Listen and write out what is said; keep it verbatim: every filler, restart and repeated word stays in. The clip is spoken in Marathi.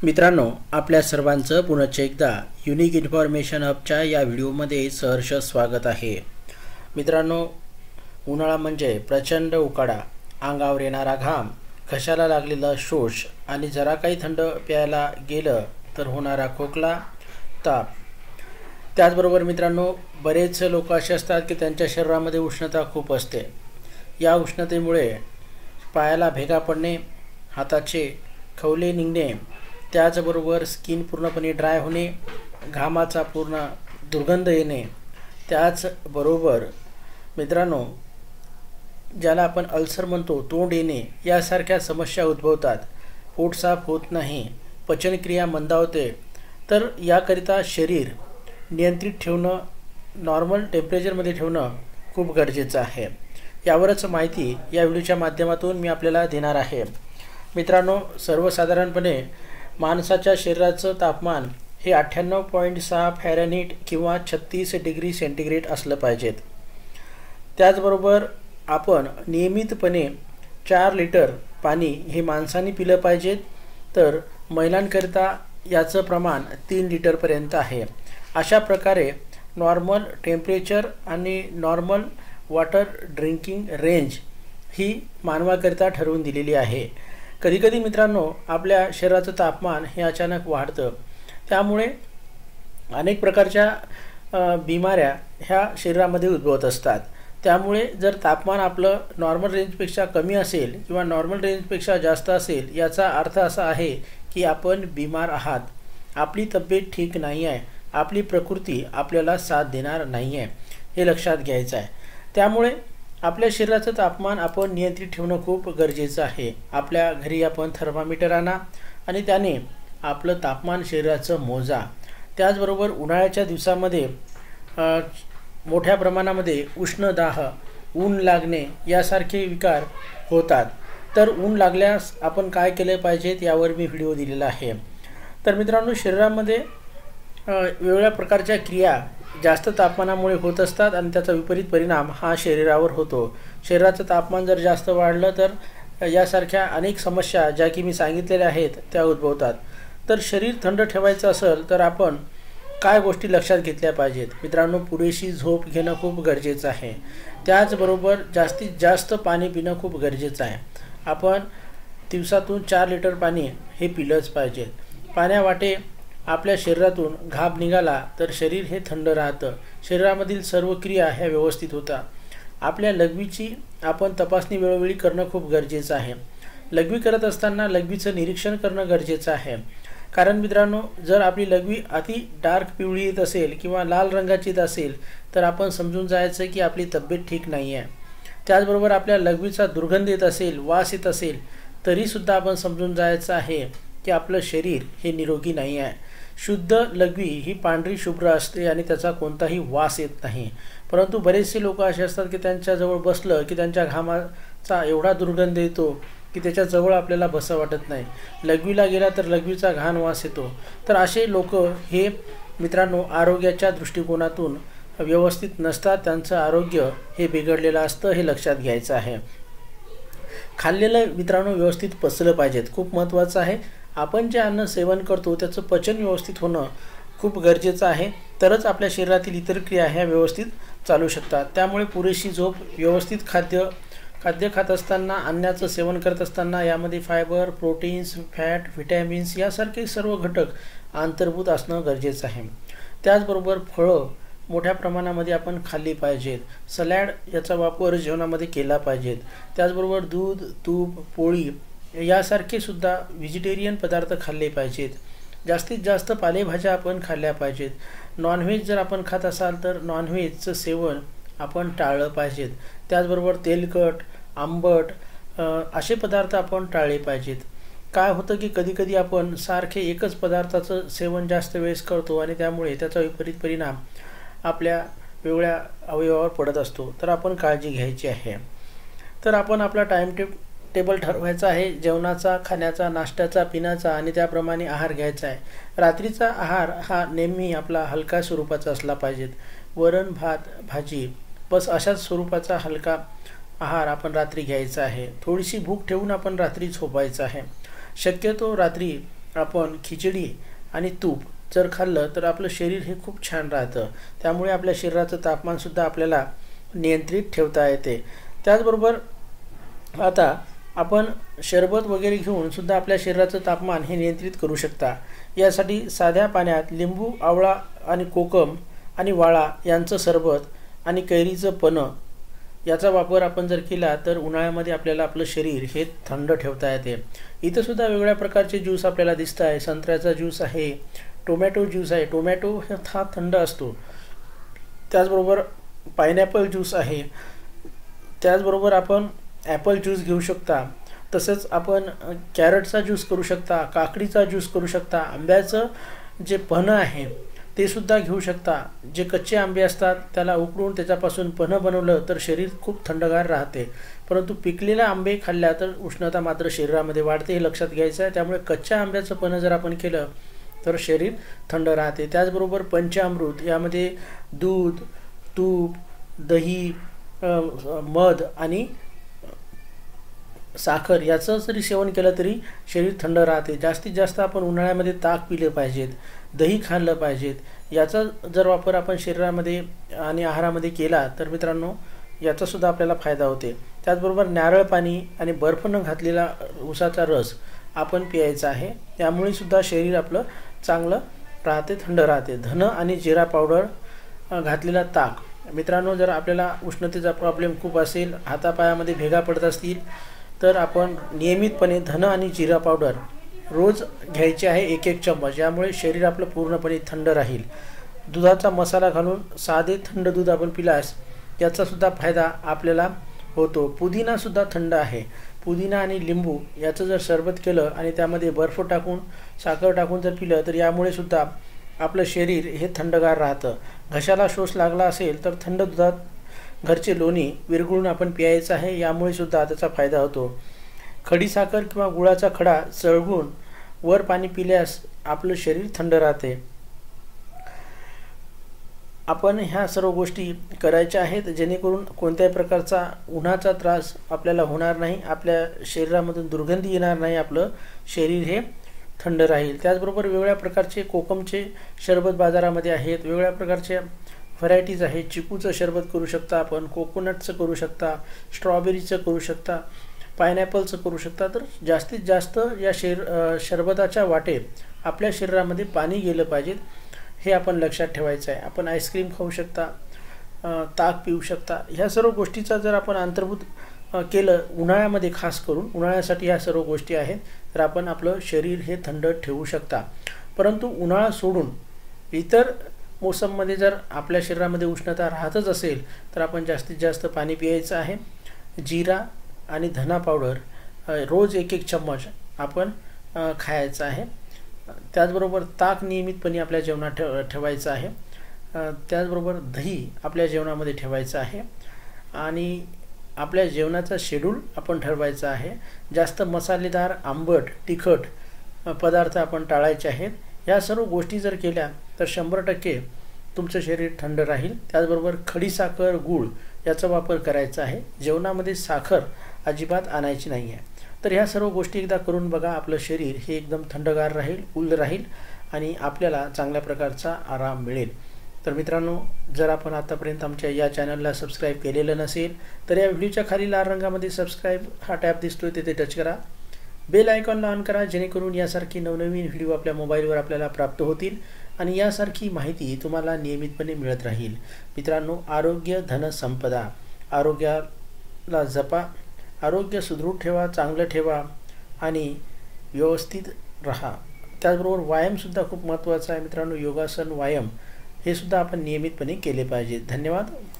मित्रांनो, आपल्या सर्वांचं पुनश्च एकदा युनिक इन्फॉर्मेशन हबच्या या व्हिडिओमध्ये सहर्ष स्वागत आहे। मित्रांनो, उन्हाळा म्हणजे प्रचंड उकाडा, अंगावर येणारा घाम, घशाला लागलेला शोष आणि जरा काही थंड प्यायला गेलं तर होणारा खोकला, ताप। त्याचबरोबर मित्रांनो, बरेच लोक असे असतात की त्यांच्या शरीरामध्ये उष्णता खूप असते। या उष्णतेमुळे पायाला भेगा पडणे, हाताचे खवले निघणे, त्याचबरोबर स्किन पूर्णपणे ड्राय होणे, घामाचा पूर्ण दुर्गंध येणे, त्याचबरोबर मित्रांनो ज्याला आपण अल्सर म्हणतो, तोंड येणे यासारख्या समस्या उद्भवतात। पोट साफ होत नाही, पचनक्रिया मंदावते। तर याकरिता शरीर नियंत्रित ठेवणं, नॉर्मल टेम्परेचरमध्ये ठेवणं खूप गरजेचं आहे। यावरच माहिती या व्हिडिओच्या माध्यमातून मी आपल्याला देणार आहे। मित्रांनो, सर्वसाधारणपणे माणसाच्या शरीराचं तापमान हे अठ्ठ्याण्णव पॉईंट सहा फॅरेनहीट किंवा छत्तीस डिग्री सेंटीग्रेड असलं पाहिजेत। त्याचबरोबर आपण नियमितपणे चार लिटर पाणी हे माणसांनी पिलं पाहिजे, तर महिलांकरिता याचं प्रमाण तीन लिटरपर्यंत आहे। अशा प्रकारे नॉर्मल टेम्परेचर आणि नॉर्मल वॉटर ड्रिंकिंग रेंज ही मानवाकरिता ठरवून दिलेली आहे। कधीकधी मित्रांनो, आपल्या शरीराचं तापमान हे अचानक वाढतं, त्यामुळे अनेक प्रकारच्या बिमाऱ्या ह्या शरीरामध्ये उद्भवत असतात। त्यामुळे जर तापमान आपलं नॉर्मल रेंजपेक्षा कमी असेल किंवा नॉर्मल रेंजपेक्षा जास्त असेल, याचा अर्थ असा आहे की आपण बिमार आहात, आपली तब्येत ठीक नाही आहे, आपली प्रकृती आपल्याला साथ देणार नाही आहे, हे लक्षात घ्यायचं आहे। त्यामुळे आपल्या शरीराचं तापमान आपण नियंत्रित ठेवणं खूप गरजेचं आहे। आपल्या घरी आपण थर्मामीटर आणा आणि त्याने आपलं तापमान शरीराचं मोजा। त्याचबरोबर उन्हाळ्याच्या दिवसामध्ये मोठ्या प्रमाणामध्ये उष्णदाह, ऊन लागणे यासारखे विकार होतात। तर ऊन लागल्यास आपण काय केले पाहिजेत यावर मी व्हिडिओ दिलेला आहे। तर मित्रांनो, शरीरामध्ये वेगवेगळ्या प्रकारच्या क्रिया जास्त तापमानामुळे होत असतात आणि त्याचा विपरीत परिणाम हा शरीरावर होतो। शरीराचं तापमान जर जास्त वाढलं तर यासारख्या अनेक समस्या ज्या की मी सांगितलेल्या आहेत त्या उद्भवतात। तर शरीर थंड ठेवायचं असेल तर आपण काय गोष्टी लक्षात घेतल्या पाहिजेत? मित्रांनो, पुरेशी झोप घेणं खूप गरजेचं आहे। त्याचबरोबर जास्तीत जास्त पाणी पिणं खूप गरजेचं आहे। आपण दिवसातून चार लिटर पाणी हे पिलंच पाहिजे। पाण्यावाटे आपल्या शरीरातून घाम निघाला तर शरीर हे थंड राहतं, शरीरामधील सर्व क्रिया ह्या व्यवस्थित होतात। आपल्या लघवीची आपण तपासणी वेळोवेळी करणं खूप गरजेचं आहे। लघवी करत असताना लघवीचं निरीक्षण करणं गरजेचं आहे। कारण मित्रांनो, जर आपली लघवी अति डार्क पिवळी येत असेल किंवा लाल रंगाची येत असेल तर आपण समजून जायचं की आपली तब्येत ठीक नाही आहे। त्याचबरोबर आपल्या लघवीचा दुर्गंध येत असेल, वास येत असेल तरीसुद्धा आपण समजून जायचं आहे की आपलं शरीर हे निरोगी नाही आहे। शुद्ध लघवी ही पांढरी शुभ्र असते आणि त्याचा कोणताही वास येत नाही। परंतु बरेचसे लोक असे असतात की त्यांच्याजवळ बसलं की त्यांच्या घामाचा एवढा दुर्गंध येतो की त्याच्याजवळ आपल्याला बसं वाटत नाही। लघवीला गेला तर लघवीचा घाण वास येतो। तर असे लोक हे मित्रांनो आरोग्याच्या दृष्टिकोनातून व्यवस्थित नसतात, त्यांचं आरोग्य हे बिघडलेलं असतं, हे लक्षात घ्यायचं आहे। खाल्लेलं मित्रांनो व्यवस्थित पचलं पाहिजेत, खूप महत्त्वाचं आहे। आपण जे अन्न सेवन करतो त्याचं पचन व्यवस्थित होणं खूप गरजेचं आहे, तरच आपल्या शरीरातील इतर क्रिया ह्या व्यवस्थित चालू शकतात। त्यामुळे पुरेशी झोप, व्यवस्थित खाद्य खाद्य खात असताना, अन्नाचं सेवन करत असताना यामध्ये फायबर, प्रोटीन्स, फॅट, व्हिटॅमिन्स यासारखे सर्व घटक अंतर्भूत असणं गरजेचं आहे। त्याचबरोबर फळं मोठ्या प्रमाणामध्ये आपण खाल्ली पाहिजेत। सलॅड याचा वापर जेवणामध्ये केला पाहिजेत। त्याचबरोबर दूध, तूप, पोळी यासारखे सुद्धा व्हेजिटेरियन पदार्थ खाल्ले पाहिजेत। जास्तीत जास्त पालेभाज्या आपण खाल्ल्या पाहिजेत। नॉनव्हेज जर आपण खात असाल तर नॉनव्हेजचं सेवन आपण टाळलं पाहिजेत। त्याचबरोबर तेलकट, आंबट असे पदार्थ आपण टाळले पाहिजेत। काय होतं की कधीकधी आपण सारखे एकच पदार्थाचं सेवन जास्त वेळेस करतो आणि त्यामुळे त्याचा विपरीत परिणाम आपल्या वेगळ्या अवयवावर पडत असतो, तर आपण काळजी घ्यायची आहे। तर आपण आपला टाईम टेब टेबल ठरवायचा आहे, जेवणाचा, खाण्याचा, नाश्त्याचा, पिण्याचा आणि त्याप्रमाणे आहार घ्यायचा आहे। रात्रीचा आहार हा नेहमी आपला हलका स्वरूपाचा असला पाहिजे। वरण, भात, भाजी बस अशाच स्वरूपाचा हलका आहार आपण रात्री घ्यायचा आहे। थोडीशी भूक ठेवून आपण रात्री झोपायचं आहे। शक्यतो रात्री आपण खिचडी आणि तूप जर खाल्लं तर आपलं शरीर हे खूप छान राहतं. त्यामुळे आपल्या शरीराचं तापमानसुद्धा आपल्याला नियंत्रित ठेवता येते. त्याचबरोबर आता आपण शरबत वगैरे घेऊन सुद्धा आपल्या शरीराचं तापमान हे नियंत्रित करू शकता. यासाठी साध्या पाण्यात लिंबू, आवळा आणि कोकम आणि वाळा यांचं सरबत आणि कैरीचं पन्हं याचा वापर आपण जर केला तर उन्हाळ्यामध्ये आपल्याला आपलं शरीर हे थंड ठेवता येते. इथं सुद्धा वेगळ्या प्रकारचे ज्यूस आपल्याला दिसत आहे. संत्र्याचा ज्यूस आहे, टोमॅटो ज्यूस आहे. टोमॅटो हा थंड असतो. त्याचबरोबर पायनॅपल ज्यूस आहे. त्याचबरोबर आपण ॲपल ज्यूस घेऊ शकता. तसंच आपण कॅरटचा ज्यूस करू शकता, काकडीचा ज्यूस करू शकता. आंब्याचं जे पन्हं आहे ते सुद्धा घेऊ शकता. जे कच्चे आंबे असतात त्याला उकडून त्याच्यापासून पन्हं बनवलं तर शरीर खूप थंडगार राहते. परंतु पिकलेले आंबे खाल्ल्या तर उष्णता मात्र शरीरामध्ये वाढते, हे लक्षात घ्यायचं आहे. त्यामुळे कच्च्या आंब्याचं पन्हं जर आपण केलं तर शरीर थंड राहते. त्याचबरोबर पंचामृत यामध्ये दूध, तूप, दही, मध आणि साखर याचं जरी सेवन केलं तरी शरीर थंड राहते. जास्तीत जास्त आपण उन्हाळ्यामध्ये ताक पिले पाहिजेत, दही खाल्लं पाहिजेत. याचा जर वापर आपण शरीरामध्ये आणि आहारामध्ये केला तर मित्रांनो याचासुद्धा आपल्याला फायदा होते. त्याचबरोबर नारळ पाणी आणि बर्फ न घातलेला उसाचा रस आपण प्यायचा आहे. त्यामुळे सुद्धा शरीर आपलं चांगलं राहते, थंड राहते. धन आणि जिरा पावडर घातलेला ताक. मित्रांनो जर आपल्याला उष्णतेचा प्रॉब्लेम खूप असेल, हातापायामध्ये भेगा पडत असतील तर आपण नियमितपणे धन आणि जिरा पावडर रोज घ्यायची आहे, एक एक चम्मच. यामुळे शरीर आपलं पूर्णपणे थंड राहील. दुधाचा मसाला घालून साधे थंड दूध आपण पिल्यास याचासुद्धा फायदा आपल्याला होतो. पुदिनासुद्धा थंड आहे. पुदिना आणि लिंबू याचं जर सरबत केलं आणि त्यामध्ये बर्फ टाकून, साखर टाकून जर पिलं तर यामुळे सुद्धा आपलं शरीर हे थंडगार राहतं. घशाला शोष लागला असेल तर थंड दुधात घरचे लोणी विरघळून आपण प्यायचं आहे. यामुळे सुद्धा त्याचा फायदा होतो. खडीसाखर किंवा गुळाचा खडा चळवून वर पाणी पिल्यास आपलं शरीर थंड राहते. आपण ह्या सर्व गोष्टी करायच्या आहेत जेणेकरून कोणत्याही प्रकारचा उन्हाचा त्रास आपल्याला होणार नाही, आपल्या शरीरामधून दुर्गंधी येणार नाही, आपलं शरीर हे थंड राहील. त्याचबरोबर वेगवेगळ्या प्रकारचे कोकमचे शरबत बाजारामध्ये आहेत. वेगवेगळ्या प्रकारच्या व्हरायटीज आहेत. चिकूचं शरबत करू शकता आपण, कोकोनटचं करू शकता, स्ट्रॉबेरीचं करू शकता, पायनॅपलचं करू शकता. तर जास्तीत जास्त या शरीर शरबताच्या वाटे आपल्या शरीरामध्ये पाणी गेलं पाहिजे हे आपण लक्षात ठेवायचं आहे. आपण आईस्क्रीम खाऊ शकता, ताक पिऊ शकता. ह्या सर्व गोष्टीचा जर आपण अंतर्भूत केलं उन्हाळ्यामध्ये, खास करून उन्हाळ्यासाठी ह्या सर्व गोष्टी आहेत, तर आपण आपलं शरीर हे थंड ठेवू शकता. परंतु उन्हाळा सोडून इतर मोसममध्ये जर आपल्या शरीरामध्ये उष्णता राहतच असेल तर आपण जास्तीत जास्त पाणी पियायचं आहे. जिरा आणि धना पावडर रोज एक एक चम्मच आपण खायचं आहे. त्याचबरोबर ताक नियमितपणे आपल्या जेवणात ठेव ठेवायचं आहे. त्याचबरोबर दही आपल्या जेवणामध्ये ठेवायचं आहे आणि आपल्या जेवणाचा शेड्यूल आपण ठरवायचा आहे. जास्त मसालेदार, आंबट, तिखट पदार्थ आपण टाळायचे आहेत. या सर्व गोष्टी जर केल्या तर शंभर टक्के तुमचं शरीर थंड राहील. त्याचबरोबर खडीसाखर, गूळ याचा वापर करायचा आहे. जेवणामध्ये साखर अजिबात आणायची नाही आहे. तर ह्या सर्व गोष्टी एकदा करून बघा. आपलं शरीर हे एकदम थंडगार राहील, उल राहील आणि आपल्याला चांगल्या प्रकारचा आराम मिळेल. तर मित्रांनो, जर आपण आतापर्यंत आमच्या या चॅनलला सबस्क्राईब केलेलं नसेल तर या व्हिडिओच्या खाली लाल रंगामध्ये सबस्क्राईब हा टॅब दिसतोय तिथे टच करा. बेल आयकॉनला ऑन करा जेणेकरून यासारखी नवनवीन व्हिडिओ आपल्या मोबाईलवर आपल्याला प्राप्त होतील आणि यासारखी माहिती तुम्हाला नियमितपणे मिळत राहील. मित्रांनो, आरोग्य धन संपदा. आरोग्याला जपा, आरोग्य सुदृढ ठेवा, चांगलं ठेवा आणि व्यवस्थित राहा. त्याचबरोबर व्यायामसुद्धा खूप महत्त्वाचा आहे मित्रांनो. योगासन, व्यायाम हे सुद्धा आपण नियमितपणे केले पाहिजे. धन्यवाद.